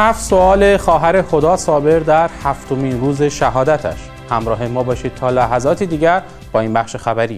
7 سوال خواهر هدی صابر در 7مین روز شهادتش. همراه ما باشید تا لحظاتی دیگر با این بخش خبری.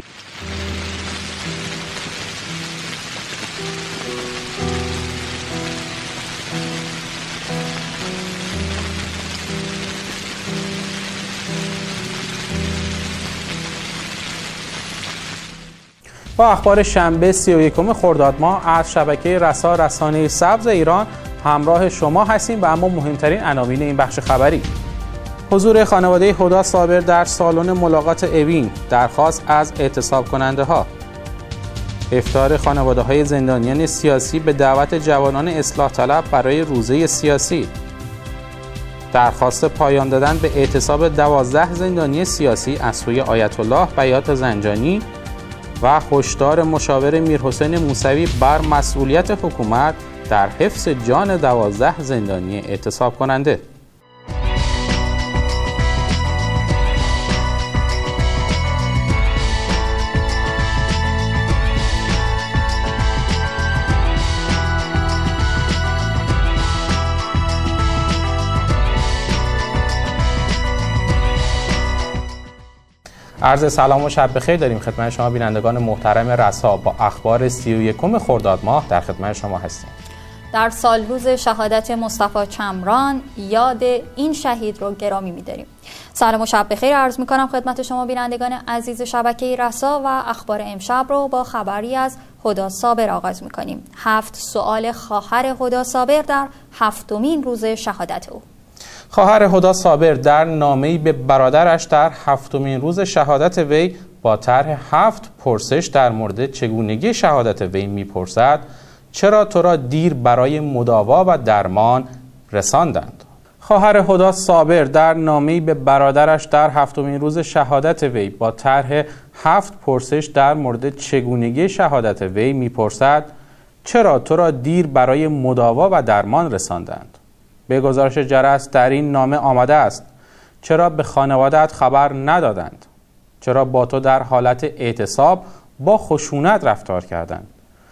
با اخبار شنبه 31 خرداد ماه از شبکه رسا رسانه سبز ایران همراه شما هستیم و اما مهمترین عناوین این بخش خبری: حضور خانواده هدی صابر در سالن ملاقات اوین، درخواست از اعتصاب کننده ها، افطار خانواده های زندانیان سیاسی به دعوت جوانان اصلاح طلب برای روزه سیاسی، درخواست پایان دادن به اعتصاب 12 زندانی سیاسی از سوی آیت الله بیات زنجانی و هشدار مشاور میرحسین موسوی بر مسئولیت حکومت در حفظ جان 12 زندانی اعتصاب کننده. عرض سلام و شب بخیر داریم خدمت شما بینندگان محترم رسا. با اخبار 31 خرداد ماه در خدمت شما هستیم. در سال روز شهادت مصطفی چمران یاد این شهید رو گرامی می‌داریم. سلام و شب بخیر عرض می‌کنم خدمت شما بینندگان عزیز شبکه رسا و اخبار امشب رو با خبری از هدی صابر آغاز می‌کنیم. 7 سوال خواهر هدی صابر در 7مین روز شهادت او. خواهر هدی صابر در نامه‌ای به برادرش در 7مین روز شهادت وی با طرح 7 پرسش در مورد چگونگی شهادت وی می‌پرسد: چرا تو را دیر برای مداوا و درمان رساندند؟ خواهر هدی صابر در نامه‌ای به برادرش در 7مین روز شهادت وی با طرح 7 پرسش در مورد چگونگی شهادت وی می‌پرسد: چرا تو را دیر برای مداوا و درمان رساندند؟ به گزارش جرس در این نامه آمده است: چرا به خانواده‌ات خبر ندادند؟ چرا با تو در حالت اعتصاب با خشونت رفتار کردند؟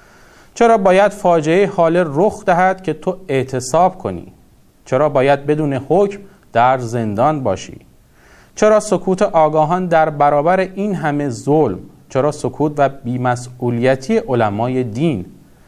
چرا باید فاجعه حال رخ دهد که تو اعتصاب کنی؟ چرا باید بدون حکم در زندان باشی؟ چرا سکوت آگاهان در برابر این همه ظلم؟ چرا سکوت و بی‌مسئولیتی علمای دین؟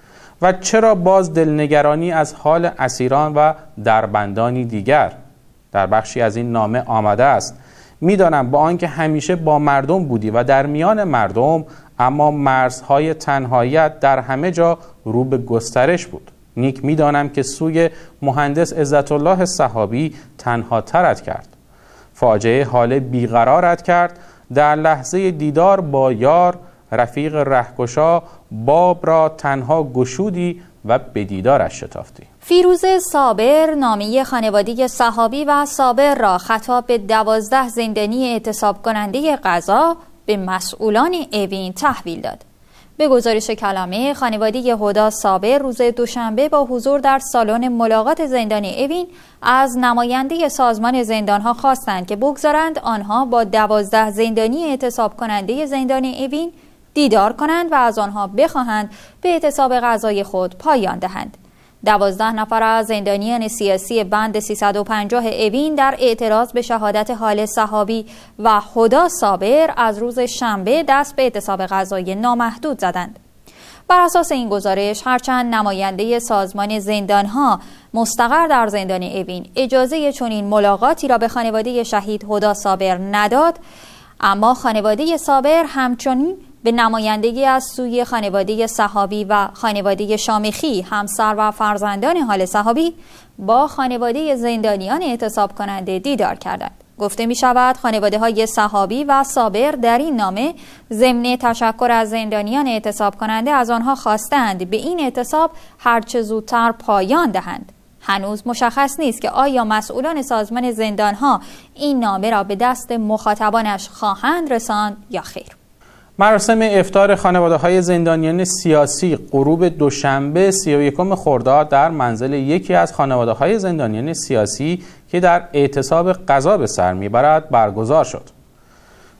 و چرا باز دلنگرانی از حال اسیران و دربندانی دیگر؟ در بخشی از این نامه آمده است: میدانم با آنکه همیشه با مردم بودی و در میان مردم، اما مرزهای تنهاییت در همه جا رو به گسترش بود. نیک میدانم که سوی مهندس عزت الله صحابی تنها ترت کرد، فاجعه حال بیقرارت کرد. در لحظه دیدار با یار رفیق رهگشا، باب را تنها گشودی و به دیدارش شتافتی. فیروز صابر نامه خانواده صحابی و صابر را خطاب به 12 زندانی اعتصاب کننده قضا به مسئولان اوین تحویل داد. به گزارش کلمه، خانواده هدی صابر روز دوشنبه با حضور در سالن ملاقات زندان اوین از نماینده سازمان زندانها خواستند که بگذارند آنها با 12 زندانی اعتصاب کننده زندان اوین دیدار کنند و از آنها بخواهند به اعتصاب قضایی خود پایان دهند. 12 نفر از زندانیان سیاسی بند 350 اوین در اعتراض به شهادت حال صحابی و هدی صابر از روز شنبه دست به اعتصاب قضایی نامحدود زدند. بر اساس این گزارش، هرچند نماینده سازمان زندانها مستقر در زندان اوین اجازه چنین ملاقاتی را به خانواده شهید هدی صابر نداد، اما خانواده صابر همچنین به نمایندگی از سوی خانواده صحابی و خانواده شامخی، همسر و فرزندان حال صحابی، با خانواده زندانیان اعتصاب کننده دیدار کردند. گفته می شود خانواده های صحابی و صابر در این نامه ضمن تشکر از زندانیان اعتصاب کننده از آنها خواستند به این اعتصاب هرچه زودتر پایان دهند. هنوز مشخص نیست که آیا مسئولان سازمان زندانها این نامه را به دست مخاطبانش خواهند رساند یا خیر. مراسم افطار خانواده‌های زندانیان سیاسی غروب دوشنبه 31 خرداد در منزل یکی از خانواده‌های زندانیان سیاسی که در اعتصاب قضا به سر میبرد برگزار شد.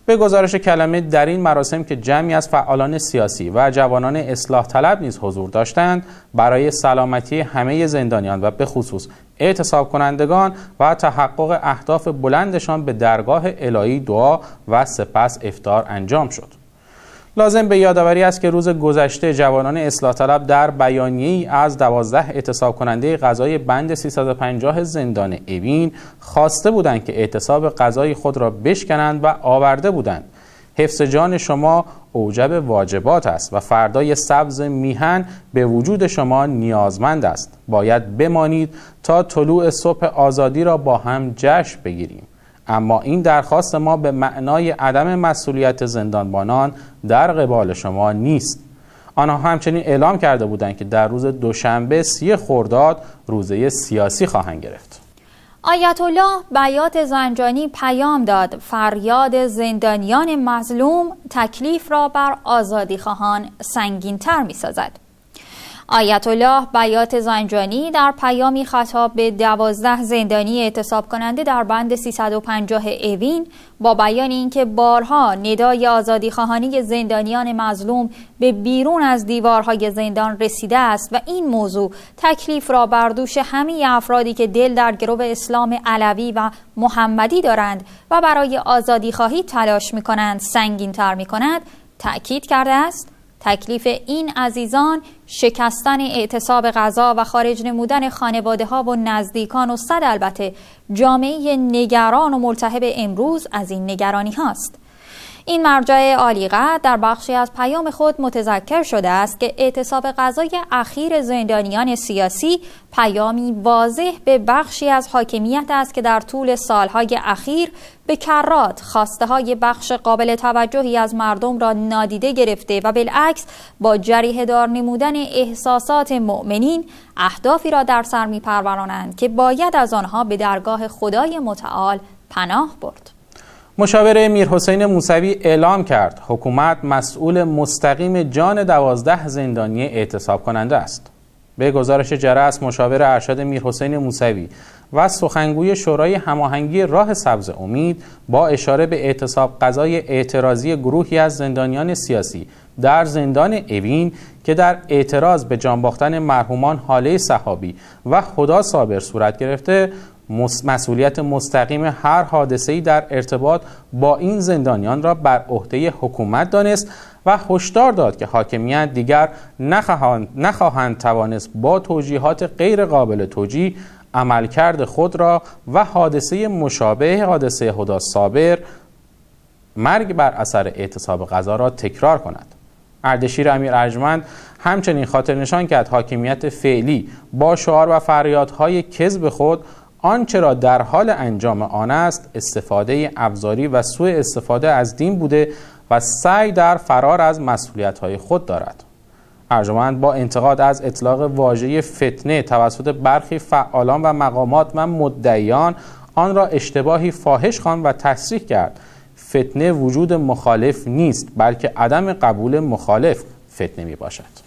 به گزارش کلمه در این مراسم که جمعی از فعالان سیاسی و جوانان اصلاح طلب نیز حضور داشتند، برای سلامتی همه زندانیان و به خصوص اعتصاب کنندگان و تحقق اهداف بلندشان به درگاه الهی دعا و سپس افطار انجام شد. لازم به یادآوری است که روز گذشته جوانان اصلاح طلب در بیانیه‌ای از 12 اعتصاب کننده قضای بند 350 زندان اوین خواسته بودند که اعتصاب قضای خود را بشکنند و آورده بودند: حفظ جان شما اوجب واجبات است و فردای سبز میهن به وجود شما نیازمند است. باید بمانید تا طلوع صبح آزادی را با هم جشن بگیریم. اما این درخواست ما به معنای عدم مسئولیت زندانبانان در قبال شما نیست. آنها همچنین اعلام کرده بودند که در روز دوشنبه 30 خرداد روزه سیاسی خواهند گرفت. آیت الله بیات زنجانی پیام داد: فریاد زندانیان مظلوم تکلیف را بر آزادیخواهان سنگین‌تر می‌سازد. آیت الله بیات زنجانی در پیامی خطاب به 12 زندانی اعتصاب کننده در بند 350 اوین با بیان اینکه بارها ندای آزادیخواهانه زندانیان مظلوم به بیرون از دیوارهای زندان رسیده است و این موضوع تکلیف را بر دوش همه افرادی که دل در گرو اسلام علوی و محمدی دارند و برای آزادیخواهی تلاش می‌کنند سنگین‌تر می‌کند، تأکید کرده است: تکلیف این عزیزان شکستن اعتصاب قضا و خارج نمودن خانواده ها و نزدیکان و صد البته جامعه نگران و ملتهب امروز از این نگرانی هاست. این مرجع عالیقدر در بخشی از پیام خود متذکر شده است که اعتصاب قضای اخیر زندانیان سیاسی پیامی واضح به بخشی از حاکمیت است که در طول سالهای اخیر به کرات خواسته های بخش قابل توجهی از مردم را نادیده گرفته و بالعکس با جریحه دار نمودن احساسات مؤمنین اهدافی را در سر می‌پرورانند که باید از آنها به درگاه خدای متعال پناه برد. مشاور میرحسین موسوی اعلام کرد حکومت مسئول مستقیم جان 12 زندانی اعتصاب کننده است. به گزارش جرس، مشاور ارشد میرحسین موسوی و سخنگوی شورای هماهنگی راه سبز امید با اشاره به اعتصاب قضای اعتراضی گروهی از زندانیان سیاسی در زندان اوین که در اعتراض به جان باختن مرحومان هاله صحابی و خدا صابر صورت گرفته، مسئولیت مستقیم هر حادثه‌ای در ارتباط با این زندانیان را بر عهده حکومت دانست و هشدار داد که حاکمیت دیگر نخواهند توانست با توجیهات غیر قابل توجیه عملکرد خود را و حادثه مشابه حادثه هدی صابر مرگ بر اثر اعتصاب قضا را تکرار کند. اردشیر امیر ارجمند همچنین خاطر نشان کرد حاکمیت فعلی با شعار و فریادهای کذب خود آنچه را در حال انجام آن است استفاده ابزاری و سوء استفاده از دین بوده و سعی در فرار از مسئولیت‌های خود دارد. ارجمند با انتقاد از اطلاق واژه فتنه توسط برخی فعالان و مقامات و مدعیان آن را اشتباهی فاحش خواند و تصریح کرد فتنه وجود مخالف نیست بلکه عدم قبول مخالف فتنه می باشد.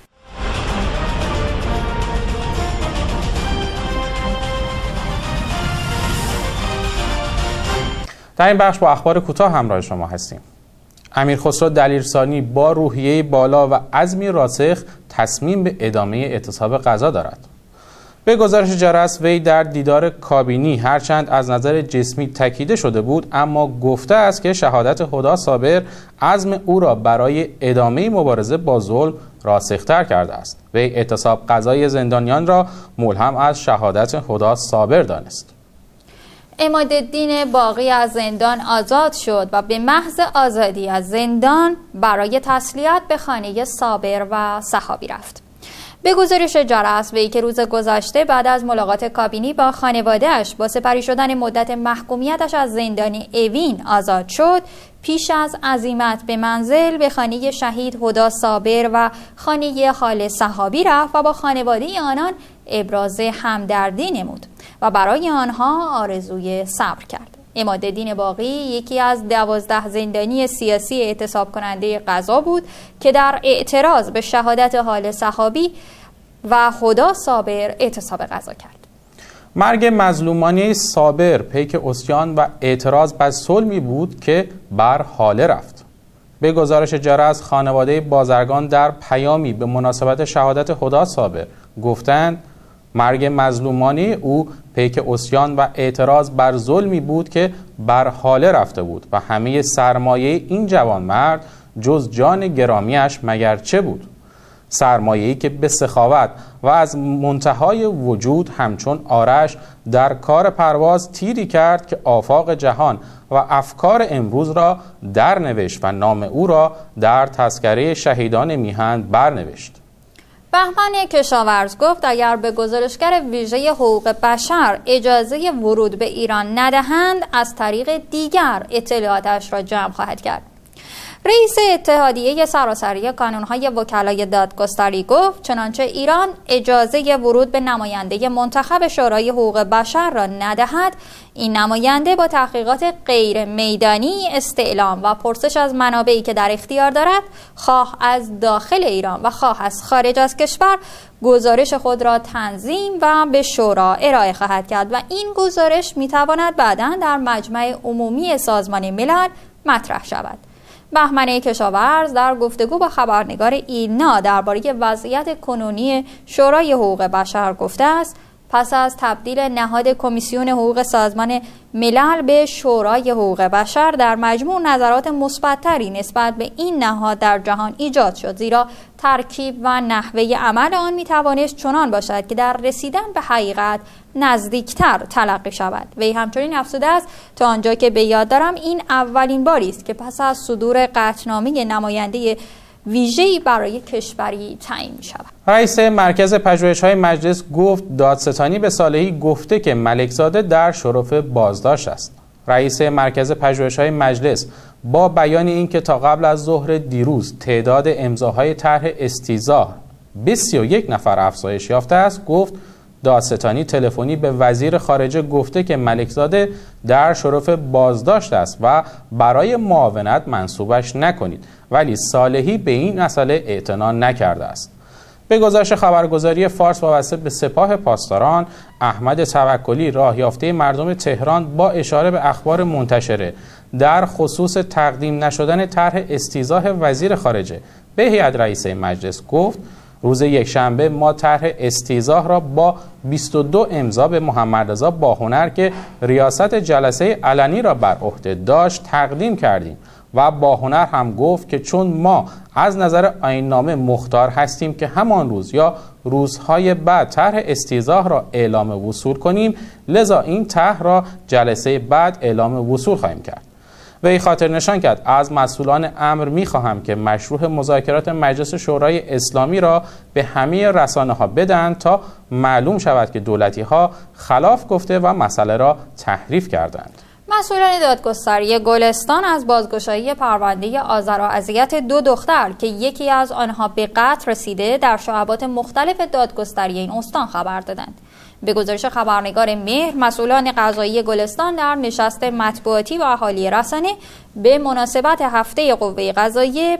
در این بخش با اخبار کوتاه همراه شما هستیم. امیر خسرو دلیرسانی با روحیه بالا و عزمی راسخ تصمیم به ادامه اعتصاب قضا دارد. به گزارش جرس، وی در دیدار کابینی هرچند از نظر جسمی تکیده شده بود اما گفته است که شهادت هدی صابر عزم او را برای ادامه مبارزه با ظلم راسختر کرده است. وی اعتصاب قضای زندانیان را ملهم از شهادت هدی صابر دانست. عمادالدین باقی از زندان آزاد شد و به محض آزادی از زندان برای تسلیت به خانه صابر و صحابی رفت. به گزارش جرس، وی که روز گذشته بعد از ملاقات کابینی با خانواده‌اش با سپری شدن مدت محکومیتش از زندان اوین آزاد شد، پیش از عزیمت به منزل به خانه شهید هدی صابر و خانه هاله صحابی رفت و با خانواده آنان ابراز همدردی نمود و برای آنها آرزوی صبر کرد. عمادالدین باقی یکی از 12 زندانی سیاسی اعتصاب کننده قضا بود که در اعتراض به شهادت هاله صحابی و هدی صابر اعتصاب قضا کرد. مرگ مظلومانه صابر پیک عصیان و اعتراض بر ظلمی بود که بر حاله رفت. به گزارش جاری از خانواده بازرگان در پیامی به مناسبت شهادت هدی صابر گفتند مرگ مظلومانه او پیک عصیان و اعتراض بر ظلمی بود که بر حاله رفته بود و همه سرمایه این جوانمرد جز جان گرامیش مگر چه بود؟ سرمایه‌ای که به سخاوت و از منتهای وجود همچون آرش در کار پرواز تیری کرد که آفاق جهان و افکار امروز را در نوشت و نام او را در تذکره شهیدان میهن برنوشت. بهمن کشاورز گفت اگر به گزارشگر ویژه حقوق بشر اجازه ورود به ایران ندهند از طریق دیگر اطلاعاتش را جمع خواهد کرد. رئیس اتحادیه سراسری کانونهای وکلای دادگستری گفت چنانچه ایران اجازه ورود به نماینده منتخب شورای حقوق بشر را ندهد، این نماینده با تحقیقات غیر میدانی، استعلام و پرسش از منابعی که در اختیار دارد، خواه از داخل ایران و خواه از خارج از کشور، گزارش خود را تنظیم و به شورا ارائه خواهد کرد و این گزارش میتواند بعداً در مجمع عمومی سازمان ملل مطرح شود. بهمن کشاورز در گفتگو با خبرنگار ایلنا درباره وضعیت کنونی شورای حقوق بشر گفته است پس از تبدیل نهاد کمیسیون حقوق سازمان ملل به شورای حقوق بشر در مجموع نظرات مثبت‌تری نسبت به این نهاد در جهان ایجاد شد، زیرا ترکیب و نحوه عمل آن می‌توانست چنان باشد که در رسیدن به حقیقت نزدیکتر تلقی شود. وی همچنین افزوده است تا آنجا که به یاد دارم این اولین باری است که پس از صدور قطعنامه نماینده ویژه‌ای برای کشوری تعیین می‌شود. رئیس مرکز پژوهش‌های مجلس گفت دادستانی به صالحی گفته که ملکزاده در شرف بازداشت است. رئیس مرکز پژوهش‌های مجلس با بیان اینکه تا قبل از ظهر دیروز تعداد امضاهای طرح استیضاح به 31 نفر افزایش یافته است، گفت دادستانی تلفنی به وزیر خارجه گفته که ملکزاده در شرف بازداشت است و برای معاونت منصوبش نکنید، ولی صالحی به این مسئله اعتنا نکرده است. به گزارش خبرگزاری فارس وابسته به سپاه پاسداران، احمد توکلی راه یافته مردم تهران با اشاره به اخبار منتشره در خصوص تقدیم نشدن طرح استیضاح وزیر خارجه به هیئت رئیسه مجلس گفت روز یکشنبه ما طرح استیضاح را با 22 امضا به محمدرضا باهنر که ریاست جلسه علنی را بر عهده داشت تقدیم کردیم و باهنر هم گفت که چون ما از نظر آیین‌نامه مختار هستیم که همان روز یا روزهای بعد طرح استیضاح را اعلام وصول کنیم، لذا این طرح را جلسه بعد اعلام وصول خواهیم کرد. وی خاطر نشان کرد از مسئولان امر می‌خواهم که مشروع مذاکرات مجلس شورای اسلامی را به همه رسانه‌ها بدن تا معلوم شود که دولتی‌ها خلاف گفته و مسئله را تحریف کردند. مسئولان دادگستری گلستان از بازگشایی پرونده آزار و اذیت 2 دختر که یکی از آنها به قتل رسیده در شعبات مختلف دادگستری این استان خبر دادند. به گزارش خبرنگار مهر، مسئولان قضایی گلستان در نشست مطبوعاتی با اهالی رسانه به مناسبت هفته قوه قضاییه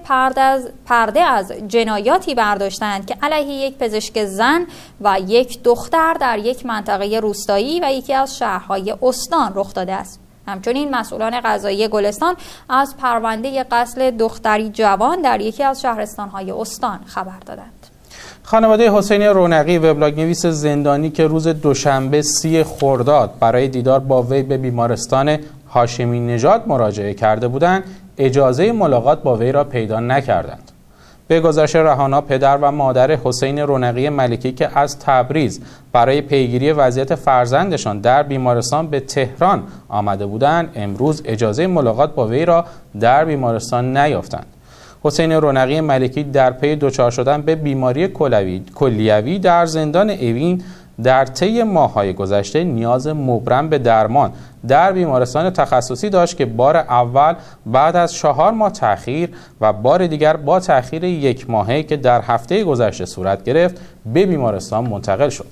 پرده از جنایاتی برداشتند که علیه یک پزشک زن و یک دختر در یک منطقه روستایی و یکی از شهرهای استان رخ داده است. همچنین مسئولان قضایی گلستان از پرونده قتل دختری جوان در یکی از شهرستان‌های استان خبر دادند. خانواده حسین رونقی وبلاگ نویس زندانی که روز دوشنبه 30 خرداد برای دیدار با وی به بیمارستان هاشمی نژاد مراجعه کرده بودند، اجازه ملاقات با وی را پیدا نکردند. به گزارش رهانا، پدر و مادر حسین رونقی ملکی که از تبریز برای پیگیری وضعیت فرزندشان در بیمارستان به تهران آمده بودند، امروز اجازه ملاقات با وی را در بیمارستان نیافتند. حسین رونقی ملکی در پی دچار شدن به بیماری کلیوی در زندان اوین در طی ماه‌های گذشته نیاز مبرم به درمان در بیمارستان تخصصی داشت که بار اول بعد از 4 ماه تأخیر و بار دیگر با تأخیر 1 ماهه که در هفته گذشته صورت گرفت به بیمارستان منتقل شد.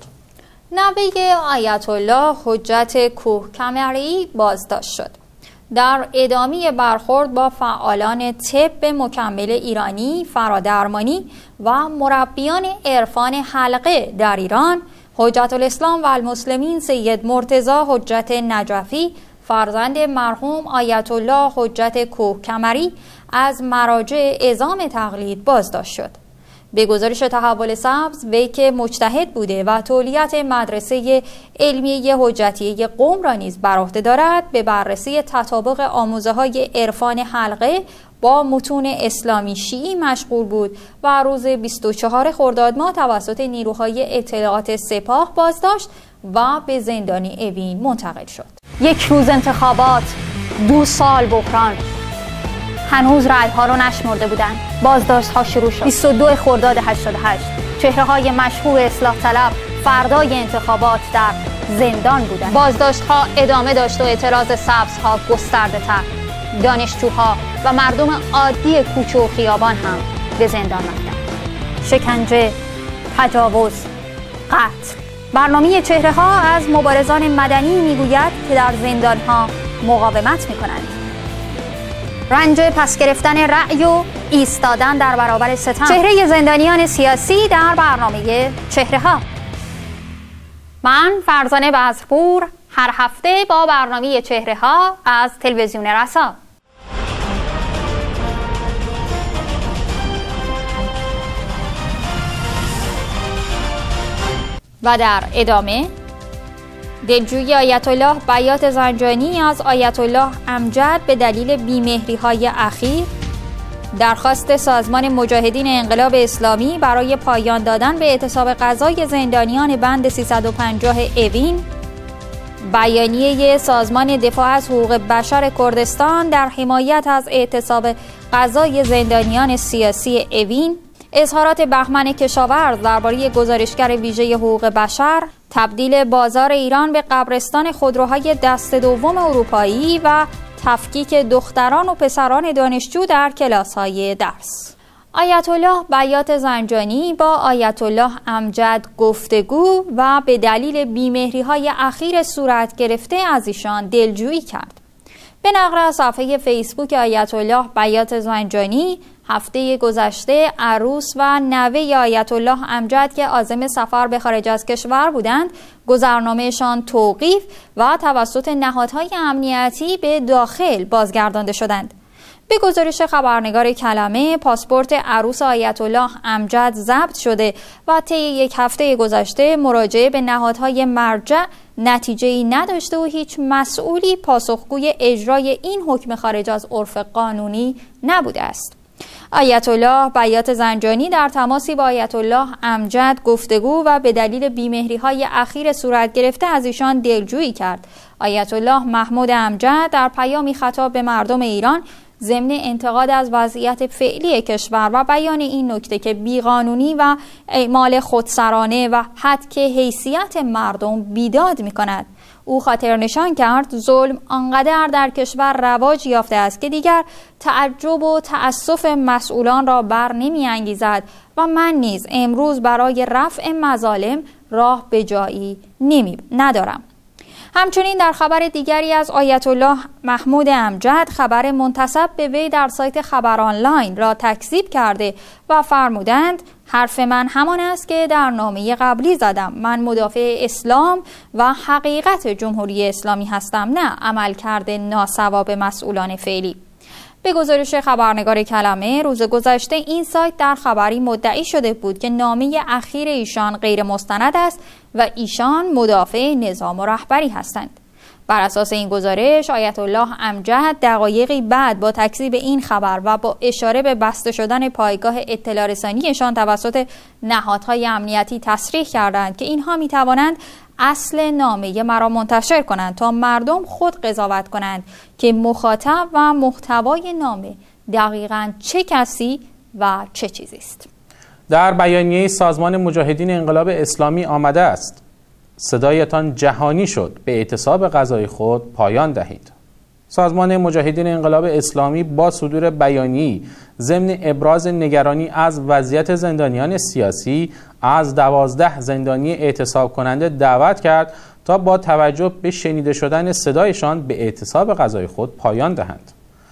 نوه آیت الله حجت کوهکمری بازداشت شد. در ادامه برخورد با فعالان طب مکمل ایرانی، فرادرمانی و مربیان عرفان حلقه در ایران، حجت الاسلام و المسلمین سید مرتضی حجت نجفی فرزند مرحوم آیت الله حجت کوهکمری از مراجع عظام تقلید بازداشت شد. به گزارش تحول سبز، وی که مجتهد بوده و تولیت مدرسه علمیه حجتیه قم را نیز بر عهده دارد، به بررسی تطابق آموزه‌های عرفان حلقه با متون اسلامی شیعی مشغول بود و روز 24 خرداد ماه توسط نیروهای اطلاعات سپاه بازداشت و به زندانی اوین منتقل شد. یک روز انتخابات، 2 سال بحران. هنوز رأی‌ها رو نشمرده بودند. بازداشت‌ها شروع شد. 22 خرداد 88 چهره‌های مشهور اصلاح طلب فردای انتخابات در زندان بودند. بازداشت‌ها ادامه داشت و اعتراض سبزها گسترده‌تر. دانشجوها و مردم عادی کوچه و خیابان هم به زندان رفتند. شکنجه، تجاوز، قتل. برنامه چهره‌ها از مبارزان مدنی میگوید که در زندان‌ها مقاومت می‌کنند. رنج پس گرفتن رأی و ایستادن در برابر ستم. چهره زندانیان سیاسی در برنامه چهره‌ها. من فرزانه بزرپور هر هفته با برنامه چهره‌ها از تلویزیون رسا. و در ادامه دلجویی آیت الله بیات زنجانی از آیت الله امجد به دلیل بیمهری‌های اخیر، درخواست سازمان مجاهدین انقلاب اسلامی برای پایان دادن به اعتصاب قضای زندانیان بند 350 اوین، بیانیه سازمان دفاع از حقوق بشر کردستان در حمایت از اعتصاب قضای زندانیان سیاسی اوین، اظهارات بهمن کشاورز درباره گزارشگر ویژه حقوق بشر، تبدیل بازار ایران به قبرستان خودروهای دست دوم اروپایی و تفکیک دختران و پسران دانشجو در کلاس‌های درس. آیت الله بیات زنجانی با آیت الله امجد گفتگو و به دلیل بیمهری‌های اخیر صورت گرفته از ایشان دلجویی کرد. به نقل از صفحه فیسبوک آیت الله بیات زنجانی، هفته گذشته عروس و نوه آیت الله امجد که عازم سفر به خارج از کشور بودند، گذرنامه‌شان توقیف و توسط نهادهای امنیتی به داخل بازگردانده شدند. به گزارش خبرنگار کلمه، پاسپورت عروس آیت الله امجد ضبط شده و طی 1 هفته گذشته مراجعه به نهادهای مرجع نتیجه‌ای نداشته و هیچ مسئولی پاسخگوی اجرای این حکم خارج از عرف قانونی نبوده است. آیت الله بیات زنجانی در تماسی با آیت الله امجد گفتگو و به دلیل بیمهری‌های اخیر صورت گرفته از ایشان دلجویی کرد. آیت الله محمود امجد در پیامی خطاب به مردم ایران ضمن انتقاد از وضعیت فعلی کشور و بیان این نکته که بیقانونی و اعمال خودسرانه و حد حیثیت مردم بیداد می‌کند، او خاطر نشان کرد ظلم آنقدر در کشور رواج یافته است که دیگر تعجب و تأسف مسئولان را بر نمی انگیزد و من نیز امروز برای رفع مظالم راه به جایی ندارم. همچنین در خبر دیگری از آیت الله محمود امجد، خبر منتسب به وی در سایت خبر آنلاین را تکذیب کرده و فرمودند حرف من همان است که در نامه قبلی زدم. من مدافع اسلام و حقیقت جمهوری اسلامی هستم، نه عملکرد ناصواب مسئولان فعلی. به گزارش خبرنگار کلمه، روز گذشته این سایت در خبری مدعی شده بود که نامه اخیر ایشان غیر مستند است و ایشان مدافع نظام و رهبری هستند. بر اساس این گزارش، آیت الله امجد دقایقی بعد با تکذیب این خبر و با اشاره به بسته شدن پایگاه اطلاع رسانیشان توسط نهادهای امنیتی تصریح کردند که اینها می توانند اصل نامه مرا منتشر کنند تا مردم خود قضاوت کنند که مخاطب و محتوای نامه دقیقاً چه کسی و چه چیزی است. در بیانیه سازمان مجاهدین انقلاب اسلامی آمده است: صدایتان جهانی شد، به اعتصاب قضای خود پایان دهید. سازمان مجاهدین انقلاب اسلامی با صدور بیانیه‌ای ضمن ابراز نگرانی از وضعیت زندانیان سیاسی از 12 زندانی اعتصاب کننده دعوت کرد تا با توجه به شنیده شدن صدایشان به اعتصاب قضای خود پایان دهند.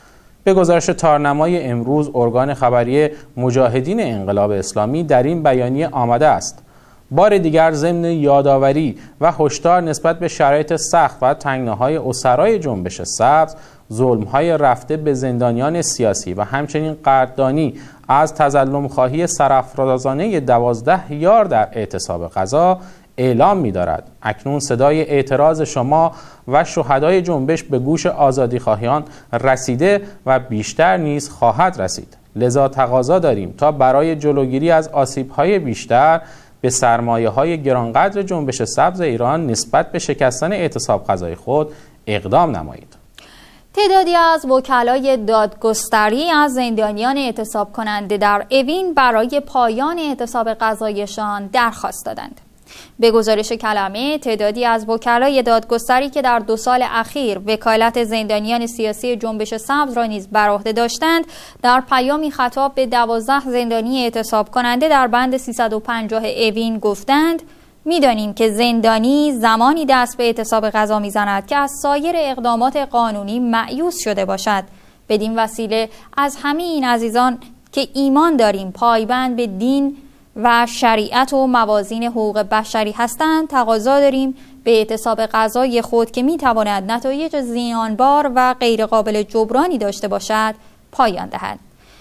به گزارش تارنمای امروز، ارگان خبری مجاهدین انقلاب اسلامی در این بیانیه آمده است: بار دیگر ضمن یادآوری و هشدار نسبت به شرایط سخت و تنگناهای اسرای جنبش سبز، ظلم‌های رفته به زندانیان سیاسی و همچنین قدردانی از تظلم خواهی سرافرازانه 12 یار در اعتصاب غذا اعلام می‌دارد اکنون صدای اعتراض شما و شهدای جنبش به گوش آزادیخواهان رسیده و بیشتر نیز خواهد رسید. لذا تقاضا داریم تا برای جلوگیری از آسیب‌های بیشتر به سرمایه‌های گرانقدر جنبش سبز ایران نسبت به شکستن اعتصاب غذای خود اقدام نمایید. تعدادی از وکلای دادگستری از زندانیان اعتصاب کننده در اوین برای پایان اعتصاب غذایشان درخواست دادند. به گزارش کلمه، تعدادی از وکلای دادگستری که در 2 سال اخیر وکالت زندانیان سیاسی جنبش سبز را نیز بر عهده داشتند، در پیامی خطاب به 12 زندانی اعتصاب کننده در بند 350 اوین گفتند: می‌دانیم که زندانی زمانی دست به اعتصاب غذا می‌زند که از سایر اقدامات قانونی مایوس شده باشد. بدین وسیله از همه این عزیزان که ایمان داریم پایبند به دین و شریعت و موازین حقوق بشری هستند تقاضا داریم به اعتصاب غذای خود که می‌تواند نتایج زیانبار و غیرقابل جبرانی داشته باشد پایان دهد.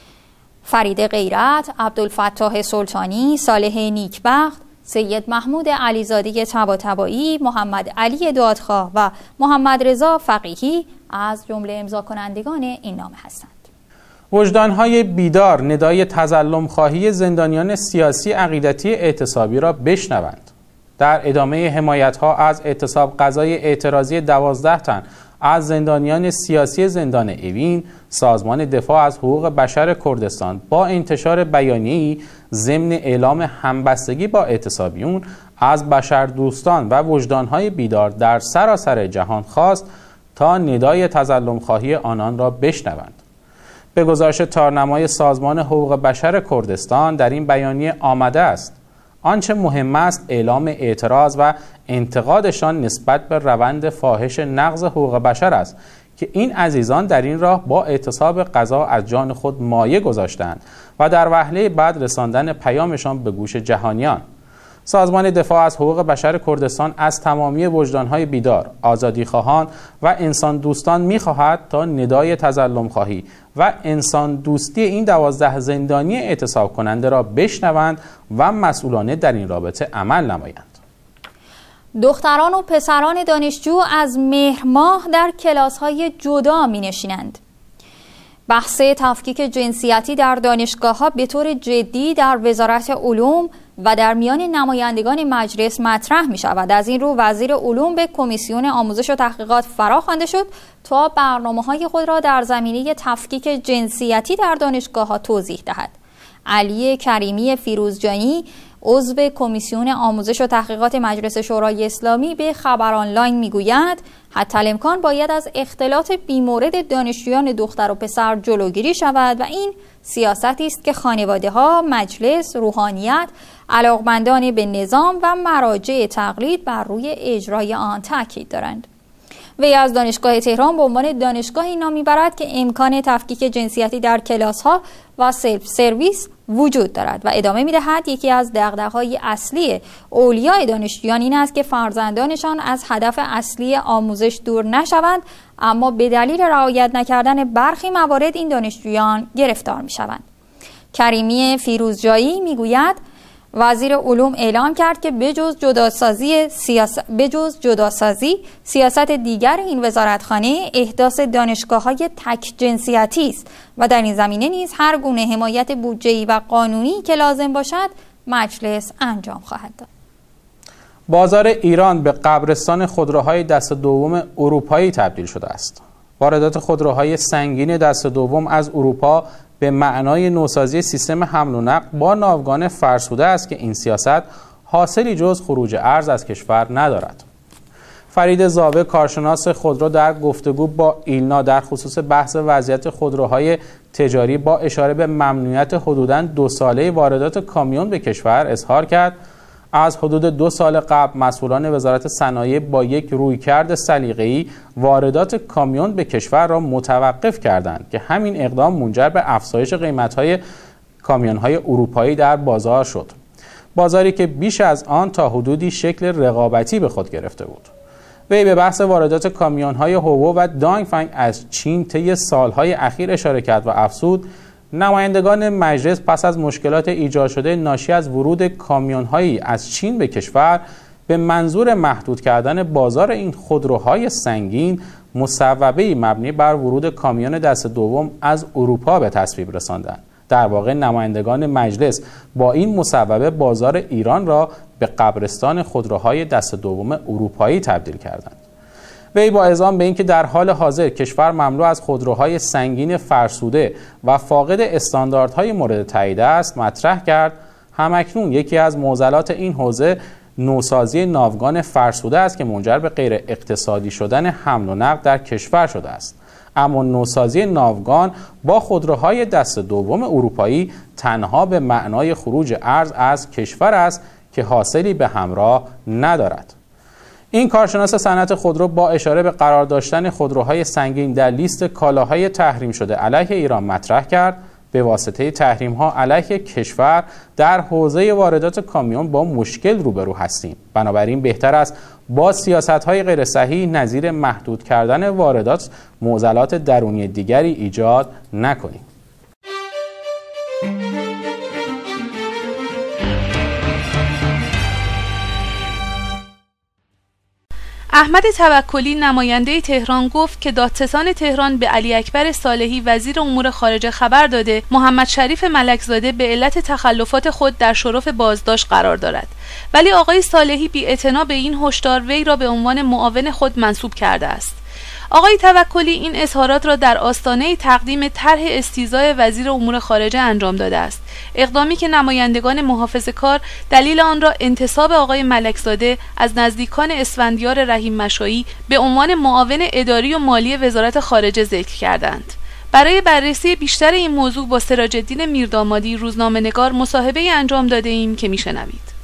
فرید غیرت، عبدالفتاح سلطانی، صالح نیکبخت، سید محمود علیزاده طباطبایی، محمد علی دادخواه و محمد رضا فقیهی از جمله امضا کنندگان این نامه هستند. وجدان‌های بیدار ندای تظلم خواهی زندانیان سیاسی عقیدتی اعتصابی را بشنوند. در ادامه حمایت‌ها از اعتصاب غذای اعتراضی 12 تن از زندانیان سیاسی زندان اوین، سازمان دفاع از حقوق بشر کردستان با انتشار بیانیه‌ای ضمن اعلام همبستگی با اعتصابیون از بشردوستان و وجدان‌های بیدار در سراسر جهان خواست تا ندای تظلم خواهی آنان را بشنوند. به گزارش تارنمای سازمان حقوق بشر کردستان در این بیانیه آمده است: آنچه مهم است اعلام اعتراض و انتقادشان نسبت به روند فاحش نقض حقوق بشر است که این عزیزان در این راه با اعتصاب غذا از جان خود مایه گذاشتند و در وهله بعد رساندن پیامشان به گوش جهانیان. سازمان دفاع از حقوق بشر کردستان از تمامی وجدان‌های بیدار، آزادیخواهان و انسان دوستان می‌خواهد تا ندای تظلم خواهی و انسان دوستی این 12 زندانی اعتصاب کننده را بشنوند و مسئولانه در این رابطه عمل نمایند. دختران و پسران دانشجو از مهر ماه در کلاس‌های جدا می‌نشینند. بحث تفکیک جنسیتی در دانشگاه‌ها به طور جدی در وزارت علوم و در میان نمایندگان مجلس مطرح می شود. از این رو وزیر علوم به کمیسیون آموزش و تحقیقات فراخوانده شد تا برنامه‌های خود را در زمینه تفکیک جنسیتی در دانشگاه‌ها توضیح دهد. علی کریمی فیروزجانی، عضو کمیسیون آموزش و تحقیقات مجلس شورای اسلامی، به خبر آنلاین میگوید حتی الامکان باید از اختلاط بیمورد دانشجویان دختر و پسر جلوگیری شود و این سیاستی است که خانواده‌ها، مجلس، روحانیت، علاقمندان به نظام و مراجع تقلید بر روی اجرای آن تاکید دارند. وی از دانشگاه تهران به عنوان دانشگاهی نام میبرد که امکان تفکیک جنسیتی در کلاس‌ها و سلف سرویس وجود دارد و ادامه میدهد یکی از دغدغه‌های اصلی اولیای دانشجویان این است که فرزندانشان از هدف اصلی آموزش دور نشوند، اما به دلیل رعایت نکردن برخی موارد این دانشجویان گرفتار میشوند. کریمی فیروزجایی میگوید وزیر علوم اعلام کرد که بجز جداسازی سیاست دیگر این وزارتخانه احداث دانشگاه‌های تک جنسیتی است و در این زمینه نیز هر گونه حمایت بودجه‌ای و قانونی که لازم باشد مجلس انجام خواهد داد. بازار ایران به قبرستان خودروهای دست دوم اروپایی تبدیل شده است. واردات خودروهای سنگین دست دوم از اروپا به معنای نوسازی سیستم حمل و نقل با ناوگان فرسوده است که این سیاست حاصلی جز خروج ارز از کشور ندارد. فرید زاوه، کارشناس خودرو، در گفتگو با ایلنا در خصوص بحث وضعیت خودروهای تجاری با اشاره به ممنوعیت حدوداً 2 ساله واردات کامیون به کشور اظهار کرد از حدود 2 سال قبل مسئولان وزارت صنایع با یک رویکرد سلیقه‌ای واردات کامیون به کشور را متوقف کردند که همین اقدام منجر به افزایش قیمت‌های کامیون‌های اروپایی در بازار شد. بازاری که بیش از آن تا حدودی شکل رقابتی به خود گرفته بود. وی به بحث واردات کامیون‌های هوو و دانگفنگ از چین طی سالهای اخیر اشاره کرد و افزود نمایندگان مجلس پس از مشکلات ایجاد شده ناشی از ورود کامیون‌هایی از چین به کشور به منظور محدود کردن بازار این خودروهای سنگین مصوبه‌ای مبنی بر ورود کامیون دست دوم از اروپا به تصویب رساندند. در واقع نمایندگان مجلس با این مصوبه بازار ایران را به قبرستان خودروهای دست دوم اروپایی تبدیل کردند. وی با اذعان به اینکه در حال حاضر کشور مملو از خودروهای سنگین فرسوده و فاقد استانداردهای مورد تایید است، مطرح کرد همکنون یکی از معضلات این حوزه نوسازی ناوگان فرسوده است که منجر به غیر اقتصادی شدن حمل و نقل در کشور شده است. اما نوسازی ناوگان با خودروهای دست دوم اروپایی تنها به معنای خروج ارز از کشور است که حاصلی به همراه ندارد. این کارشناس صنعت خودرو با اشاره به قرار داشتن خودروهای سنگین در لیست کالاهای تحریم شده علیه ایران مطرح کرد به واسطه تحریم‌ها علیه کشور در حوزه واردات کامیون با مشکل روبرو هستیم. بنابراین بهتر است با سیاست‌های غیر صحیح نظیر محدود کردن واردات معضلات درونی دیگری ایجاد نکنیم. احمد توکلی نماینده تهران گفت که دادستان تهران به علی اکبر صالحی وزیر امور خارجه خبر داده محمد شریف ملکزاده به علت تخلفات خود در شرف بازداشت قرار دارد، ولی آقای صالحی بی‌اعتنا به این هشدار وی را به عنوان معاون خود منصوب کرده است. آقای توکلی این اظهارات را در آستانه تقدیم طرح استیضاح وزیر امور خارجه انجام داده است، اقدامی که نمایندگان محافظه‌کار دلیل آن را انتصاب آقای ملکزاده از نزدیکان اسفندیار رحیم مشایی به عنوان معاون اداری و مالی وزارت خارجه ذکر کردند. برای بررسی بیشتر این موضوع با سراج‌الدین میردامادی روزنامه‌نگار مصاحبه‌ای انجام داده ایم که میشنوید.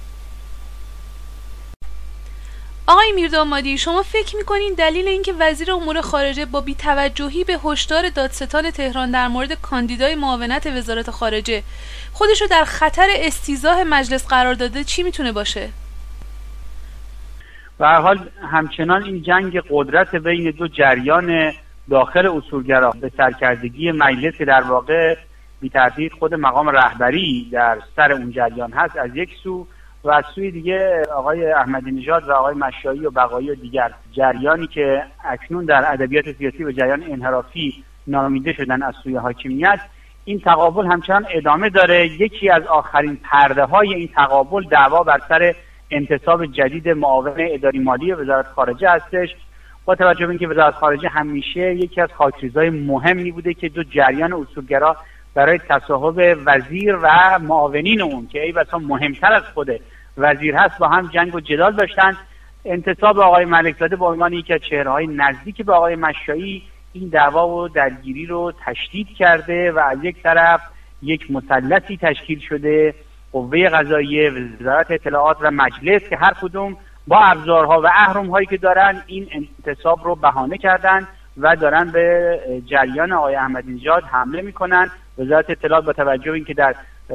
آقای میردامادی، شما فکر میکنین دلیل اینکه وزیر امور خارجه با بی‌توجهی به هشدار دادستان تهران در مورد کاندیدای معاونت وزارت خارجه خودشو در خطر استیضاح مجلس قرار داده چی میتونه باشه؟ به هر حال همچنان این جنگ قدرت بین دو جریان داخل اصولگرا به سرکردگی مجلس که در واقع بی‌تردید خود مقام رهبری در سر اون جریان هست از یک سو، و از سوی دیگه آقای احمدی نژاد و آقای مشایی و بقایی و دیگر جریانی که اکنون در ادبیات سیاسی و جریان انحرافی نامیده شدن از سوی حاکمیت، این تقابل همچنان ادامه داره. یکی از آخرین پرده های این تقابل دعوا بر سر انتصاب جدید معاون اداری مالی وزارت خارجه هستش. با توجه به اینکه وزارت خارجه همیشه یکی از خاکریزهای مهمی بوده که دو جریان اصولگرا برای تصاحب وزیر و معاونین اون که ای بسا مهمتر از خود وزیر هست با هم جنگ و جدال داشتن، انتصاب آقای ملکزاده به عنوان یکی از چهره‌های نزدیک به آقای مشایی این دعوا و درگیری رو تشدید کرده و از یک طرف یک مثلثی تشکیل شده، قوه قضاییه، وزارت اطلاعات و مجلس، که هر کدوم با ابزارها و اهرم‌هایی که دارن این انتصاب رو بهانه کردن و دارن به جریان آقای احمدی نژاد حمله میکنن. وزارت اطلاعات با توجه به اینکه در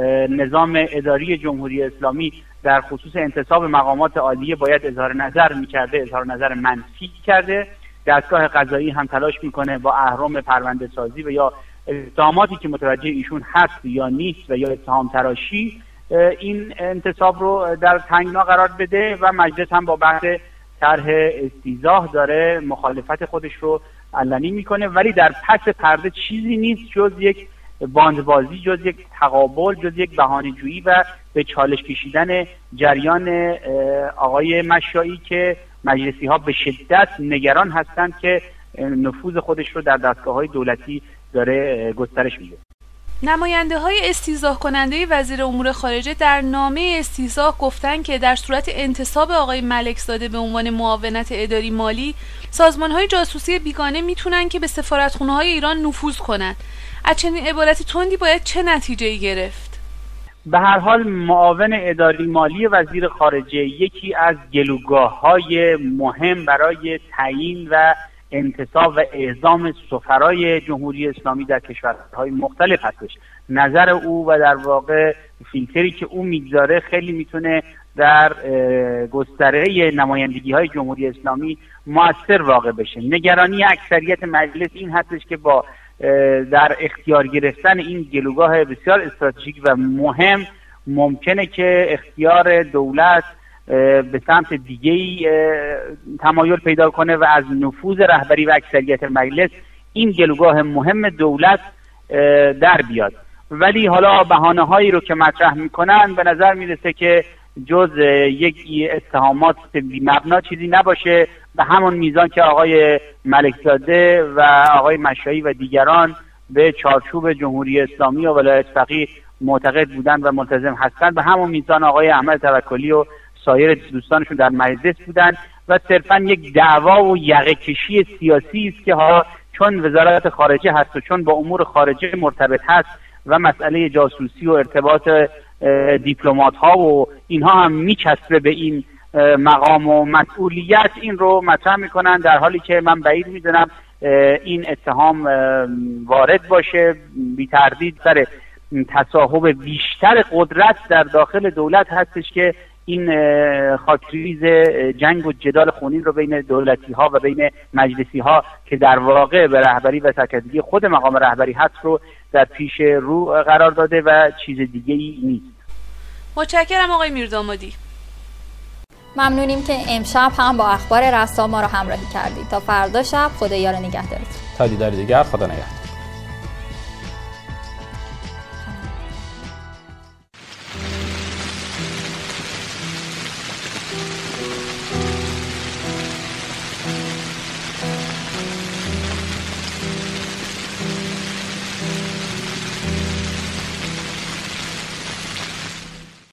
نظام اداری جمهوری اسلامی در خصوص انتصاب مقامات عالیه باید اظهار نظر میکرده، اظهار نظر منفی کرده. دستگاه قضایی هم تلاش میکنه با اهرم پرونده سازی و یا اتهاماتی که متوجه ایشون هست یا نیست و یا اتهام تراشی این انتصاب رو در تنگنا قرار بده و مجلس هم با بحث طرح استیضاح داره مخالفت خودش رو علنی میکنه، ولی در پس پرده چیزی نیست جز یک باندبازی، جز یک تقابل، جز یک بهانه‌جویی و به چالش کشیدن جریان آقای مشایی که مجلسی ها به شدت نگران هستند که نفوذ خودش رو در دستگاه‌های دولتی داره گسترش میده. نماینده های استیضاح کننده وزیر امور خارجه در نامه استیضاح گفتن که در صورت انتصاب آقای ملکزاده به عنوان معاونت اداری مالی، سازمان های جاسوسی بیگانه میتونن که به سفارتخونه های ایران نفوذ کنن. از چنین عبارت تندی باید چه نتیجه‌ای گرفت؟ به هر حال معاون اداری مالی وزیر خارجه یکی از گلوگاه‌های مهم برای تعیین و انتصاب و اعزام سفرای جمهوری اسلامی در کشورهای مختلف هستش. نظر او و در واقع فیلتری که او میگذاره خیلی میتونه در گستره نمایندگی های جمهوری اسلامی مؤثر واقع بشه. نگرانی اکثریت مجلس این هستش که با در اختیار گرفتن این گلوگاه بسیار استراتژیک و مهم ممکنه که اختیار دولت به سمت دیگه‌ای تمایل پیدا کنه و از نفوذ رهبری و اکثریت مجلس این گلوگاه مهم دولت در بیاد. ولی حالا بهانه‌هایی رو که مطرح میکنن به نظر میرسه که جز یک اتهامات بی‌مبنا چیزی نباشه، به همون میزان که آقای ملکزاده و آقای مشایی و دیگران به چارچوب جمهوری اسلامی و ولایت فقیه معتقد بودن و ملتزم هستند، به همون میزان آقای احمد توکلی و سایر دوستانشون در مجلس بودن و صرفا یک دعوا و یقه کشی سیاسی است که ها چون وزارت خارجه هست و چون با امور خارجه مرتبط هست و مسئله جاسوسی و ارتباط دیپلمات ها و اینها هم میچسبه به این مقام و مسئولیت، این رو مطرح میکنن، در حالی که من بعید میدونم این اتهام وارد باشه. بی تردید سر تصاحب بیشتر قدرت در داخل دولت هستش که این خاکریز جنگ و جدال خونین رو بین دولتی ها و بین مجلسی ها که در واقع به رهبری و سرکردگی خود مقام رهبری هست رو در پیش رو قرار داده و چیز دیگه ای نیست. متشکرم آقای میردامادی. ممنونیم که امشب هم با اخبار رسا ما رو همراهی کردید. تا فردا شب خدایا رو نگهدارتون. تا دیدار دیگر، خدا نگهدار.